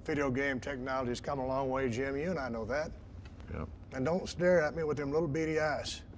Video game technology's come a long way, Jim. You and I know that. Yeah. And don't stare at me with them little beady eyes.